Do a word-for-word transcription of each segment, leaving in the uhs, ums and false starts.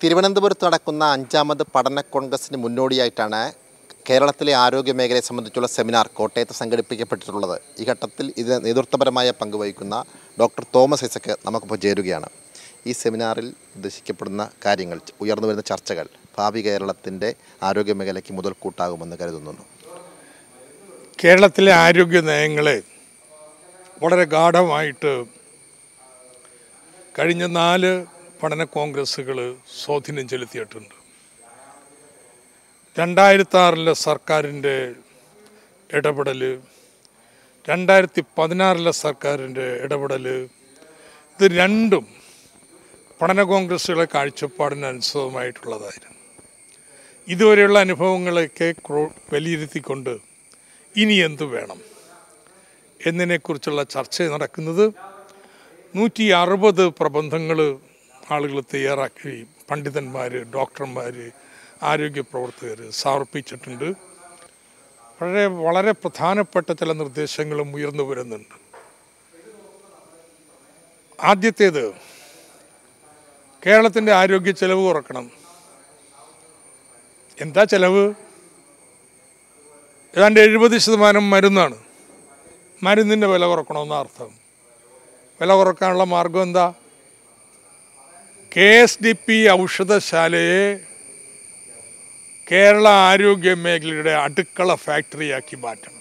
തിരുവനന്തപുരത്ത് നടക്കുന്ന അഞ്ചാമത് പഠന കോൺഗ്രസിന് മുന്നോടിയായിട്ടാണ് കേരളത്തിലെ ആരോഗ്യ മേഖലയെ സംബന്ധിച്ചുള്ള സെമിനാർ കോട്ടയത്ത് സംഘടിപ്പിക്കപ്പെട്ടിട്ടുള്ളത്. ഈ ഘട്ടത്തിൽ ഇതിന് നേതൃത്വപരമായ പങ്കുവഹിക്കുന്ന ഡോക്ടർ തോമസ് ഐസക് നമുക്കിപ്പോൾ ചേരുകയാണ്. ഈ സെമിനാറിൽ ഉദ്ദേശിക്കപ്പെടുന്ന കാര്യങ്ങൾ, ഉയർന്നു വരുന്ന ചർച്ചകൾ ഭാവി കേരളത്തിൻ്റെ ആരോഗ്യ മേഖലയ്ക്ക് മുതൽക്കൂട്ടാകുമെന്ന് കരുതുന്നു. കേരളത്തിലെ ആരോഗ്യ നയങ്ങളെ വളരെ ഗാഢമായിട്ട് കഴിഞ്ഞ നാല് പഠന കോൺഗ്രസ്സുകൾ സ്വാധീനം ചെലുത്തിയിട്ടുണ്ട്. രണ്ടായിരത്തി ആറിലെ സർക്കാരിൻ്റെ ഇടപെടൽ, രണ്ടായിരത്തി പതിനാറിലെ സർക്കാരിൻ്റെ ഇടപെടൽ, ഇത് രണ്ടും പഠന കോൺഗ്രസ്സുകളെ കാഴ്ചപ്പാടിന് അനുസൃതമായിട്ടുള്ളതായിരുന്നു. ഇതുവരെയുള്ള അനുഭവങ്ങളൊക്കെ വിലയിരുത്തിക്കൊണ്ട് ഇനി എന്തു വേണം എന്നതിനെക്കുറിച്ചുള്ള ചർച്ച നടക്കുന്നത്. നൂറ്റി അറുപത് പ്രബന്ധങ്ങൾ ആളുകൾ തയ്യാറാക്കി പണ്ഡിതന്മാർ, ഡോക്ടർമാർ, ആരോഗ്യ പ്രവർത്തകർ സമർപ്പിച്ചിട്ടുണ്ട്. വളരെ വളരെ പ്രധാനപ്പെട്ട ചില നിർദ്ദേശങ്ങളും ഉയർന്നു വരുന്നുണ്ട്. ആദ്യത്തേത്, കേരളത്തിൻ്റെ ആരോഗ്യ ചെലവ് കുറക്കണം. എന്താ ചെലവ്? ഏതാണ്ട് എഴുപത് ശതമാനം മരുന്നാണ്. മരുന്നിൻ്റെ വില കുറക്കണമെന്ന അർത്ഥം. വില കുറക്കാനുള്ള മാർഗം എന്താ? കെ എസ് ഡി പി ഔഷധശാലയെ കേരള ആരോഗ്യ മേഖലയുടെ അടുക്കള ഫാക്ടറിയാക്കി മാറ്റണം.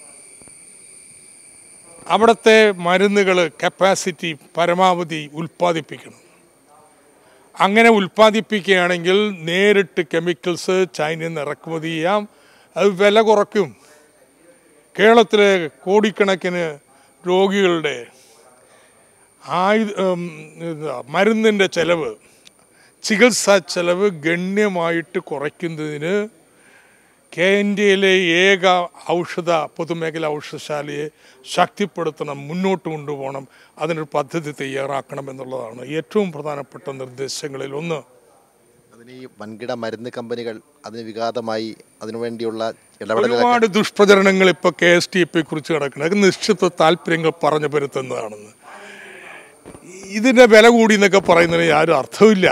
അവിടുത്തെ മരുന്നുകൾ കപ്പാസിറ്റി പരമാവധി ഉൽപ്പാദിപ്പിക്കണം. അങ്ങനെ ഉൽപ്പാദിപ്പിക്കുകയാണെങ്കിൽ നേരിട്ട് കെമിക്കൽസ് ചൈനയിൽ നിന്ന് ഇറക്കുമതി ചെയ്യാം. അത് വില കുറയ്ക്കും. കേരളത്തിലെ കോടിക്കണക്കിന് രോഗികളുടെ ആയു മരുന്നിൻ്റെ ചെലവ്, ചികിത്സാ ചെലവ് ഗണ്യമായിട്ട് കുറയ്ക്കുന്നതിന് ഇന്ത്യയിലെ ഏക ഔഷധ പൊതുമേഖല ഔഷധശാലയെ ശക്തിപ്പെടുത്തണം, മുന്നോട്ട് കൊണ്ടുപോകണം. അതിനൊരു പദ്ധതി തയ്യാറാക്കണം എന്നുള്ളതാണ് ഏറ്റവും പ്രധാനപ്പെട്ട നിർദ്ദേശങ്ങളിൽ ഒന്ന്. അതിന് ഈ വൻകിട മരുന്ന് കമ്പനികൾ അതിന് വിഘാതമായി അതിനുവേണ്ടിയുള്ള ഒരുപാട് ദുഷ്പ്രചരണങ്ങൾ ഇപ്പോൾ കെ എസ് ടി പിയെ കുറിച്ച് കിടക്കുന്നത്. അത് നിശ്ചിത താല്പര്യങ്ങൾ പറഞ്ഞു വരുത്തുന്നതാണെന്ന്. ഇതിൻ്റെ വില കൂടി എന്നൊക്കെ പറയുന്നതിന് ആരും അർത്ഥമില്ല.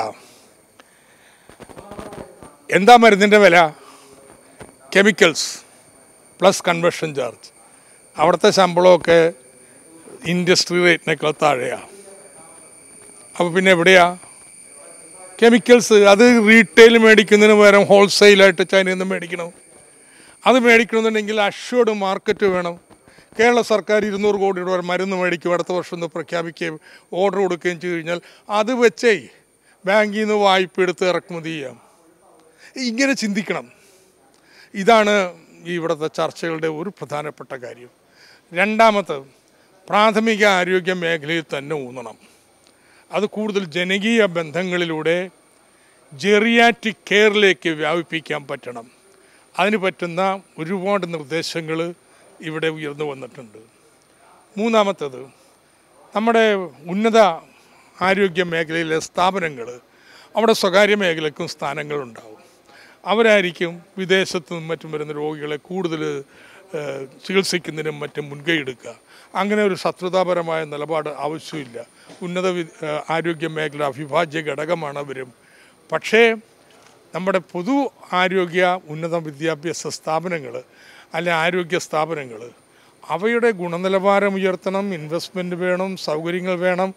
എന്താ മരുന്നിൻ്റെ വില? Chemicals plus conversion charge. അവിടുത്തെ ശമ്പളമൊക്കെ ഇൻഡസ്ട്രി റേറ്റിനേക്കാൾ താഴെയാണ്. അപ്പോൾ പിന്നെ എവിടെയാ കെമിക്കൽസ്? അത് റീറ്റെയിൽ മേടിക്കുന്നതിന് പകരം ഹോൾസെയിലായിട്ട് ചൈനയിൽ നിന്ന് മേടിക്കണം. അത് മേടിക്കണമെന്നുണ്ടെങ്കിൽ അഷ്വേർഡ് മാർക്കറ്റ് വേണം. കേരള സർക്കാർ ഇരുന്നൂറ് കോടി രൂപ മരുന്ന് മേടിക്കും, അടുത്ത വർഷം ഒന്ന് പ്രഖ്യാപിക്കുകയും ഓർഡർ കൊടുക്കുകയും ചെയ്തു കഴിഞ്ഞാൽ അത് വെച്ചേ ബാങ്കിൽ നിന്ന് വായ്പ എടുത്ത് ഇറക്കുമതി ചെയ്യാം. ഇങ്ങനെ ചിന്തിക്കണം. ഇതാണ് ഇവിടുത്തെ ചർച്ചകളുടെ ഒരു പ്രധാനപ്പെട്ട കാര്യം. രണ്ടാമത്തെ, പ്രാഥമിക ആരോഗ്യ മേഖലയിൽ തന്നെ ഊന്നണം. അത് കൂടുതൽ ജനകീയ ബന്ധങ്ങളിലൂടെ ജെറിയാട്രിക് കെയറിലേക്ക് വ്യാപിപ്പിക്കാൻ പറ്റണം. അതിന് പറ്റുന്ന ഒരുപാട് നിർദ്ദേശങ്ങൾ ഇവിടെ ഉയർന്നു വന്നിട്ടുണ്ട്. മൂന്നാമത്തേത്, നമ്മുടെ ഉന്നത ആരോഗ്യ മേഖലയിലെ സ്ഥാപനങ്ങൾ, അവിടെ സ്വകാര്യ മേഖലയ്ക്കും സ്ഥാനങ്ങളുണ്ടാവും. അവരായിരിക്കും വിദേശത്തു നിന്നും മറ്റും വരുന്ന രോഗികളെ കൂടുതൽ ചികിത്സിക്കുന്നതിനും മറ്റും മുൻകൈ എടുക്കുക. അങ്ങനെ ഒരു ശത്രുതാപരമായ നിലപാട് ആവശ്യമില്ല. ഉന്നത ആരോഗ്യ മേഖല അവിഭാജ്യ ഘടകമാണ് അവരും. പക്ഷേ നമ്മുടെ പൊതു ആരോഗ്യ ഉന്നത വിദ്യാഭ്യാസ സ്ഥാപനങ്ങൾ അല്ലെ ആരോഗ്യ സ്ഥാപനങ്ങൾ, അവയുടെ ഗുണനിലവാരം ഉയർത്തണം, ഇൻവെസ്റ്റ്മെൻറ്റ് വേണം, സൗകര്യങ്ങൾ വേണം.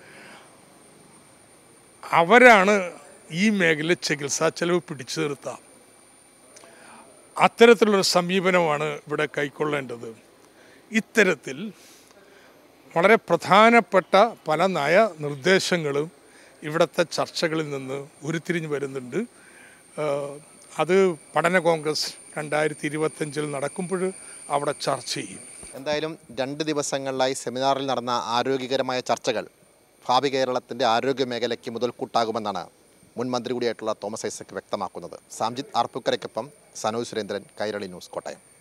അവരാണ് ഈ മേഖല ചികിത്സാ ചെലവ് പിടിച്ചു നിർത്തുക. അത്തരത്തിലുള്ളൊരു സമീപനമാണ് ഇവിടെ കൈക്കൊള്ളേണ്ടത്. ഇത്തരത്തിൽ വളരെ പ്രധാനപ്പെട്ട പല നയ നിർദ്ദേശങ്ങളും ഇവിടുത്തെ ചർച്ചകളിൽ നിന്ന് ഉരുത്തിരിഞ്ഞ് വരുന്നുണ്ട്. അത് പഠന കോൺഗ്രസ് രണ്ടായിരത്തി ഇരുപത്തഞ്ചിൽ നടക്കുമ്പോൾ അവിടെ ചർച്ച ചെയ്യും. എന്തായാലും രണ്ട് ദിവസങ്ങളിലായി സെമിനാറിൽ നടന്ന ആരോഗ്യകരമായ ചർച്ചകൾ ഭാവി കേരളത്തിൻ്റെ ആരോഗ്യ മേഖലയ്ക്ക് മുതൽക്കൂട്ടാകുമെന്നാണ് മുൻ മന്ത്രി കൂടിയായിട്ടുള്ള തോമസ് ഐസക് വ്യക്തമാക്കുന്നത്. സാംജിത് ആർപ്പുക്കരയ്ക്കൊപ്പം സനോജ് സുരേന്ദ്രൻ, കൈരളി ന്യൂസ്, കോട്ടയം.